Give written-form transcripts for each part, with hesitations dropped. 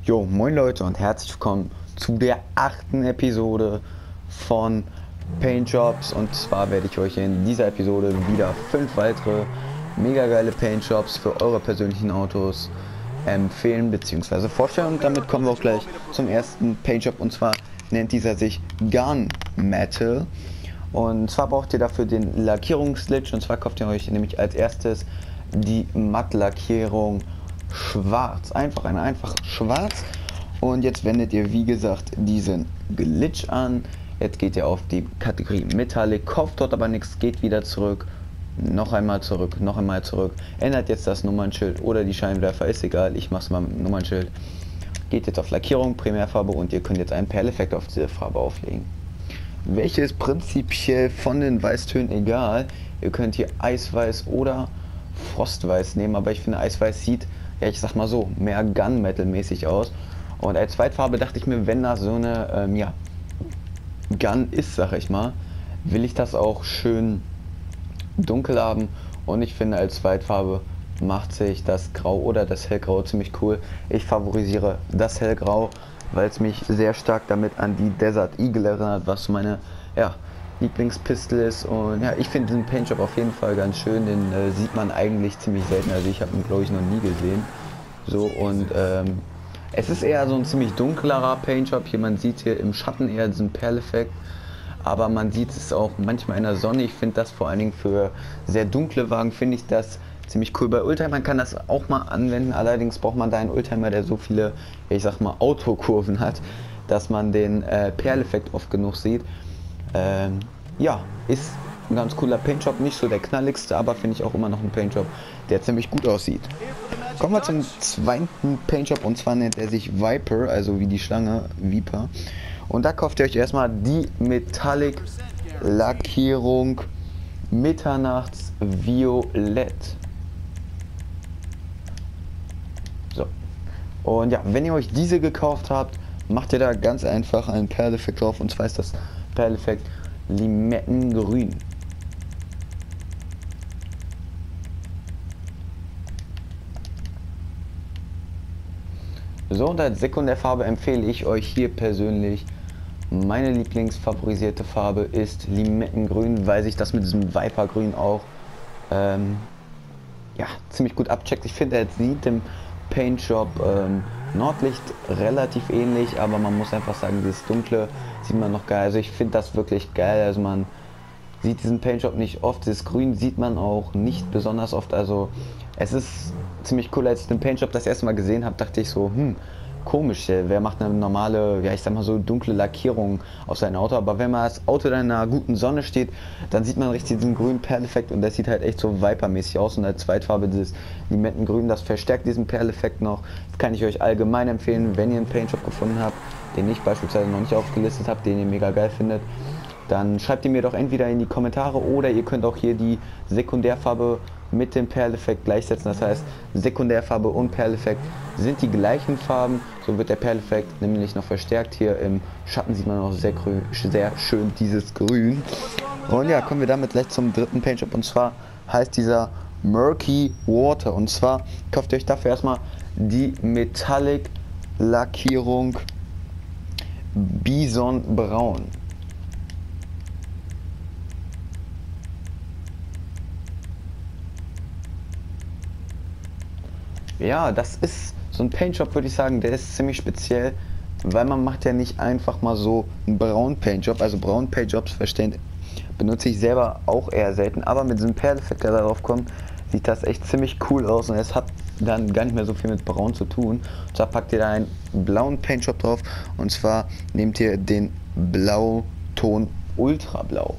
Jo, moin Leute und herzlich willkommen zu der 8. Episode von Paint Jobs. Und zwar werde ich euch in dieser Episode wieder 5 weitere mega geile Paint Jobs für eure persönlichen Autos empfehlen bzw. vorstellen. Und damit kommen wir auch gleich zum ersten Paint Job, und zwar nennt dieser sich Gunmetal. Und zwar braucht ihr dafür den Lackierungsglitch, und zwar kauft ihr euch nämlich als erstes die Mattlackierung schwarz, einfach schwarz. Und jetzt wendet ihr wie gesagt diesen Glitch an. Jetzt geht ihr auf die Kategorie Metallic, kauft dort aber nichts, geht wieder zurück, noch einmal zurück, ändert jetzt das Nummernschild oder die Scheinwerfer, ist egal, ich mache es mal mit dem Nummernschild. Geht jetzt auf Lackierung, Primärfarbe, und ihr könnt jetzt einen Perleffekt auf diese Farbe auflegen. Welche ist prinzipiell von den Weißtönen egal. Ihr könnt hier Eisweiß oder Frostweiß nehmen, aber ich finde Eisweiß sieht, ja, ich sag mal so, mehr Gunmetal mäßig aus. Und als Zweitfarbe dachte ich mir, wenn das so eine Gun ist, sag ich mal, will ich das auch schön dunkel haben. Und ich finde, als Zweitfarbe macht sich das Grau oder das Hellgrau ziemlich cool. Ich favorisiere das Hellgrau, weil es mich sehr stark damit an die Desert Eagle erinnert, was meine Lieblingspistole ist. Und ja, ich finde diesen Paintjob auf jeden Fall ganz schön, den sieht man eigentlich ziemlich selten, also ich habe ihn glaube ich noch nie gesehen. So, und es ist eher so ein ziemlich dunklerer Paintjob, hier man sieht hier im Schatten eher diesen Perleffekt, aber man sieht es auch manchmal in der Sonne. Ich finde das vor allen Dingen für sehr dunkle Wagen, finde ich das ziemlich cool. Bei Oldtimern kann das auch mal anwenden, allerdings braucht man da einen Oldtimer, der so viele, ich sag mal, Autokurven hat, dass man den Perleffekt oft genug sieht. Ja, ist ein ganz cooler Paintjob, nicht so der knalligste, aber finde ich auch immer noch ein Paintjob, der ziemlich gut aussieht. Kommen wir zum zweiten Paintjob, und zwar nennt er sich Viper, also wie die Schlange, Viper. Und da kauft ihr euch erstmal die Metallic Lackierung Mitternachts Violett. So. Und ja, wenn ihr euch diese gekauft habt, macht ihr da ganz einfach einen Perleffekt drauf, und zwar ist das Perleffekt Limettengrün. So, und als Sekundärfarbe empfehle ich euch hier persönlich, meine Lieblingsfavorisierte Farbe ist Limettengrün, weil sich das mit diesem Vipergrün auch ja, ziemlich gut abcheckt. Ich finde, er sieht dem Paintjob Nordlicht relativ ähnlich, aber man muss einfach sagen, dieses Dunkle sieht man noch geil. Also ich finde das wirklich geil. Also man sieht diesen Paintjob nicht oft. Das Grün sieht man auch nicht besonders oft. Also es ist ziemlich cool. Als ich den Paintjob das erste Mal gesehen habe, dachte ich so, komisch, wer macht eine normale, ja ich sag mal so dunkle Lackierung auf sein Auto, aber wenn man das Auto dann in einer guten Sonne steht, dann sieht man richtig diesen grünen Perleffekt, und das sieht halt echt so Viper-mäßig aus. Und als Zweitfarbe dieses Limettengrün, das verstärkt diesen Perleffekt noch. Das kann ich euch allgemein empfehlen, wenn ihr einen Paintjob gefunden habt, den ich beispielsweise noch nicht aufgelistet habe, den ihr mega geil findet, dann schreibt ihr mir doch entweder in die Kommentare, oder ihr könnt auch hier die Sekundärfarbe mit dem Perleffekt gleichsetzen. Das heißt, Sekundärfarbe und Perleffekt sind die gleichen Farben, so wird der Perleffekt nämlich noch verstärkt. Hier im Schatten sieht man auch sehr schön dieses Grün. Und ja, kommen wir damit gleich zum dritten Paintjob, und zwar heißt dieser Murky Water. Und zwar kauft ihr euch dafür erstmal die Metallic Lackierung Bison Braun. Ja, das ist so ein Paintjob, würde ich sagen, der ist ziemlich speziell, weil man macht ja nicht einfach mal so einen braunen Paintjob. Also braunen Paintjobs benutze ich selber auch eher selten, aber mit diesem Perleffekt, der darauf kommt, sieht das echt ziemlich cool aus, und es hat dann gar nicht mehr so viel mit braun zu tun. Und zwar packt ihr da einen blauen Paintjob drauf, und zwar nehmt ihr den Blauton Ultrablau.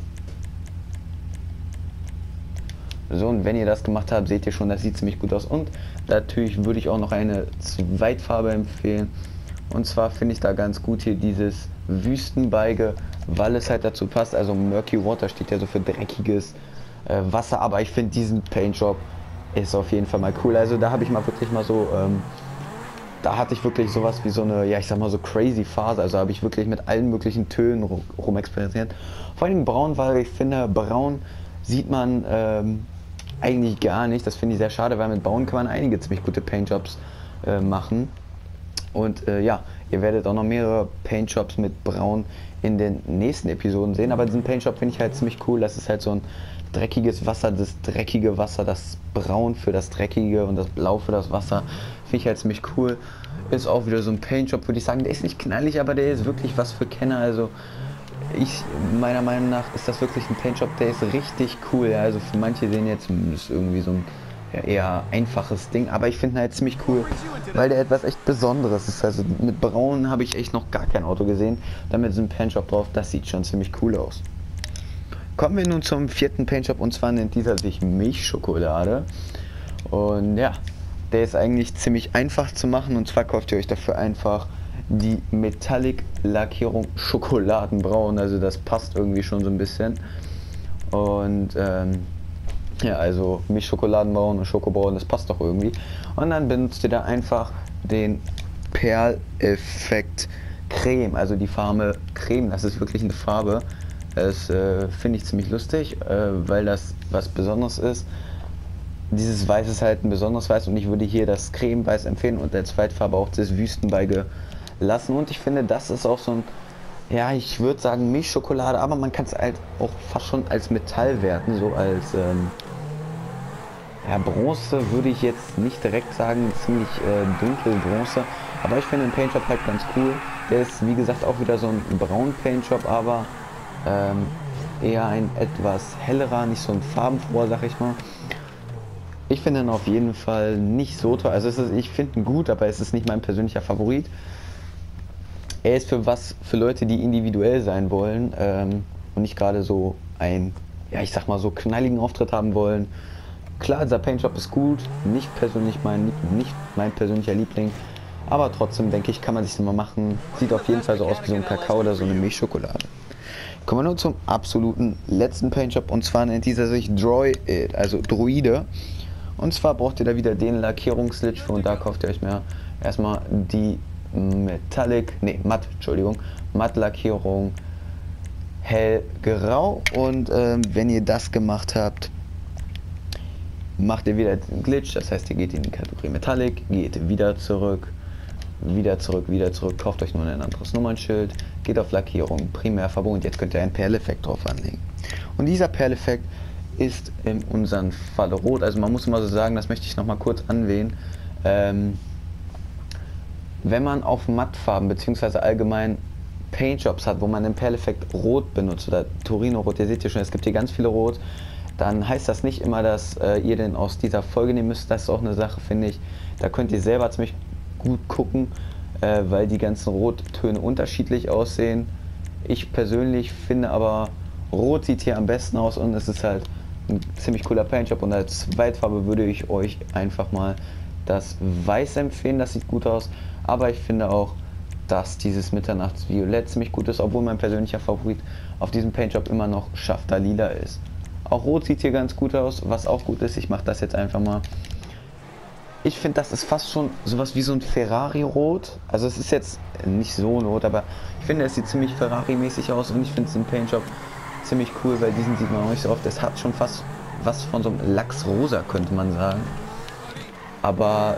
So, und wenn ihr das gemacht habt, seht ihr schon, das sieht ziemlich gut aus. Und natürlich würde ich auch noch eine Zweitfarbe empfehlen. Und zwar finde ich da ganz gut hier dieses Wüstenbeige, weil es halt dazu passt. Also Murky Water steht ja so für dreckiges Wasser, aber ich finde diesen Paintjob ist auf jeden Fall mal cool. Also da habe ich mal wirklich mal so, da hatte ich wirklich sowas wie so eine, ja ich sag mal so crazy Phase. Also habe ich wirklich mit allen möglichen Tönen rumexperimentiert. Vor allem braun, weil ich finde, braun sieht man eigentlich gar nicht. Das finde ich sehr schade, weil mit Braun kann man einige ziemlich gute Paintjobs machen. Und ja, ihr werdet auch noch mehrere Paintjobs mit Braun in den nächsten Episoden sehen. Aber diesen Paintjob finde ich halt ziemlich cool. Das ist halt so ein dreckiges Wasser, das dreckige Wasser, das Braun für das Dreckige und das Blau für das Wasser. Finde ich halt ziemlich cool. Ist auch wieder so ein Paintjob, würde ich sagen. Der ist nicht knallig, aber der ist wirklich was für Kenner. Also meiner Meinung nach ist das wirklich ein Paintjob, der ist richtig cool. Ja. Also für manche sehen jetzt, ist irgendwie so ein ja, eher einfaches Ding, aber ich finde ihn halt ziemlich cool, weil der etwas echt Besonderes ist. Also mit Braun habe ich echt noch gar kein Auto gesehen. Damit ist ein Paintjob drauf, das sieht schon ziemlich cool aus. Kommen wir nun zum vierten Paintjob, und zwar nennt dieser sich Milchschokolade. Und ja, der ist eigentlich ziemlich einfach zu machen, und zwar kauft ihr euch dafür einfach die Metallic Lackierung Schokoladenbraun. Also das passt irgendwie schon so ein bisschen. Und ja, also Milchschokoladenbraun und Schokobraun, das passt doch irgendwie. Und dann benutzt ihr da einfach den Perleffekt Creme, also die Farbe Creme, das ist wirklich eine Farbe. Das finde ich ziemlich lustig, weil das was Besonderes ist. Dieses Weiß ist halt ein besonderes Weiß, und ich würde hier das Creme-Weiß empfehlen und der Zweitfarbe auch das Wüstenbei gelassen. Und ich finde, das ist auch so ein, ja, ich würde sagen Milchschokolade, aber man kann es halt auch fast schon als Metall werten, so als ja, Bronze würde ich jetzt nicht direkt sagen, ziemlich dunkel Bronze, aber ich finde den Paintjob halt ganz cool. Der ist wie gesagt auch wieder so ein braun Paintjob, aber eher ein etwas hellerer, nicht so ein farbenfroher, sag ich mal. Ich finde ihn auf jeden Fall nicht so toll, also ich finde ihn gut, aber es ist nicht mein persönlicher Favorit. Er ist für Leute, die individuell sein wollen und nicht gerade so ein, ja ich sag mal so knalligen Auftritt haben wollen. Klar, dieser Paintjob ist gut, nicht mein persönlicher Liebling, aber trotzdem denke ich, kann man sich das mal machen. Sieht auf jeden Fall so aus wie so ein Kakao oder so eine Milchschokolade. Kommen wir nun zum absoluten letzten Paintjob, und zwar nennt dieser sich Droid, also Droide. Und zwar braucht ihr da wieder den Lackierungslitsch für, und da kauft ihr euch mehr erstmal die Matt-Lackierung hellgrau, und wenn ihr das gemacht habt, macht ihr wieder den Glitch, das heißt ihr geht in die Kategorie Metallic, geht wieder zurück, kauft euch nur ein anderes Nummernschild, geht auf Lackierung, Primärfarbe, und jetzt könnt ihr einen Perleffekt drauf anlegen. Und dieser Perleffekt ist in unserem Falle rot, also man muss immer so sagen, das möchte ich noch mal kurz anwählen, wenn man auf Mattfarben bzw. allgemein Paintjobs hat, wo man den Perleffekt rot benutzt oder Torino Rot, ihr seht ja schon, es gibt hier ganz viele Rot, dann heißt das nicht immer, dass ihr den aus dieser Folge nehmen müsst. Das ist auch eine Sache, finde ich, da könnt ihr selber ziemlich gut gucken, weil die ganzen Rottöne unterschiedlich aussehen. Ich persönlich finde aber, Rot sieht hier am besten aus, und es ist halt ein ziemlich cooler Paintjob, und als Zweitfarbe würde ich euch einfach mal das Weiß empfehlen, das sieht gut aus, aber ich finde auch, dass dieses Mitternachtsviolett ziemlich gut ist, obwohl mein persönlicher Favorit auf diesem Paintjob immer noch Schafter Lila ist. Auch Rot sieht hier ganz gut aus, was auch gut ist. Ich mache das jetzt einfach mal. Ich finde, das ist fast schon sowas wie so ein Ferrari-Rot. Also es ist jetzt nicht so ein Rot, aber ich finde, es sieht ziemlich Ferrari-mäßig aus, und ich finde es im Paintjob ziemlich cool, weil diesen sieht man auch nicht so oft. Es hat schon fast was von so einem Lachsrosa, könnte man sagen. Aber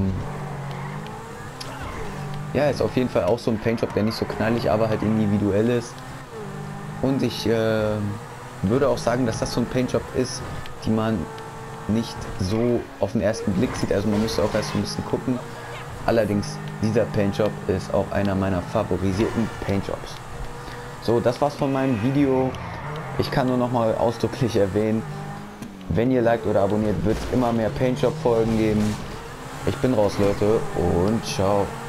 ja, ist auf jeden Fall auch so ein Paintjob, der nicht so knallig, aber halt individuell ist. Und ich würde auch sagen, dass das so ein Paintjob ist, die man nicht so auf den ersten Blick sieht. Also man müsste auch erst ein bisschen gucken. Allerdings, dieser Paintjob ist auch einer meiner favorisierten Paintjobs. So, das war's von meinem Video. Ich kann nur noch mal ausdrücklich erwähnen, wenn ihr liked oder abonniert, wird es immer mehr Paintjob-Folgen geben. Ich bin raus, Leute, und ciao.